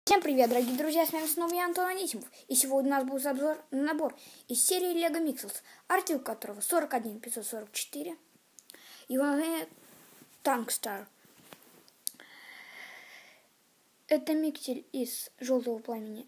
Всем привет, дорогие друзья, с вами снова я, Антон Анисимов. И сегодня у нас будет обзор на набор из серии LEGO Mixels, артикул которого 41544. Его название Tankstar. Это миксель из желтого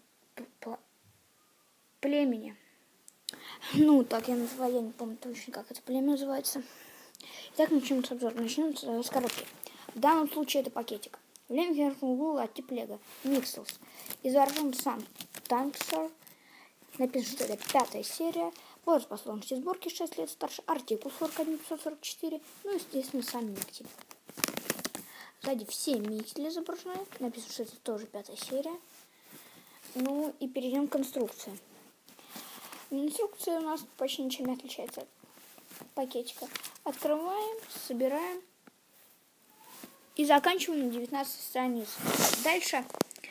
племени. Ну, так я называю, я не помню точно, как это племя называется. Итак, начнем с обзора. Начнем с коробки. В данном случае это пакетик. В левом верхнем углу логотип LEGO Mixels. Изображен сам Tankstar. Написано, что это 5-я серия. Возраст по сложности сборки 6 лет старше. Артикул 41544. Ну, естественно, сам миксель. Сзади все миксели изображены. Написано, что это тоже 5-я серия. Ну, и перейдем к инструкции. Инструкция у нас почти ничем не отличается от пакетика. Открываем, собираем. И заканчиваем на 19 странице. Дальше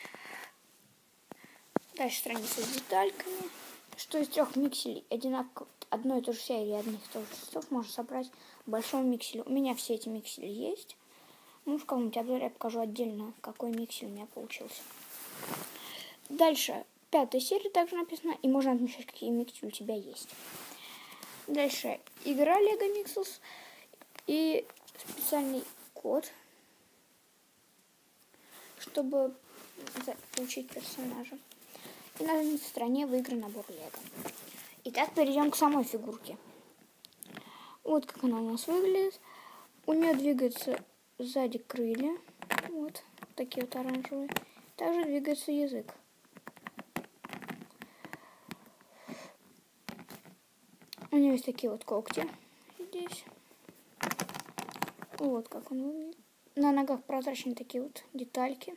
страница с детальками. Что из 3 микселей одной и той же серии, одних и тех же цветов можно собрать в большом микселе. У меня все эти миксели есть. Ну, в каком-нибудь обзоре я покажу отдельно, какой миксель у меня получился. Дальше 5-я серия также написано. И можно отмечать, какие миксели у тебя есть. Дальше игра LEGO Mixels. И специальный код, чтобы получить персонажа. И на задней стороне выигран набор LEGO. Итак, перейдем к самой фигурке. Вот как она у нас выглядит. У нее двигаются сзади крылья. Вот такие вот оранжевые. Также двигается язык. У нее есть такие вот когти здесь. Вот как он выглядит. На ногах прозрачные такие вот детальки.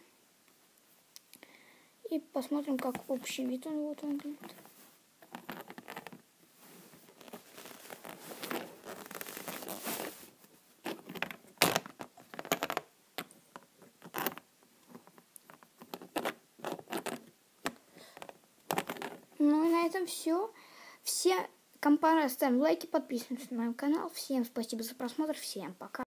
И посмотрим, как общий вид он вот выглядит. Ну и на этом все. Все компании ставим лайки, подписываемся на мой канал. Всем спасибо за просмотр. Всем пока.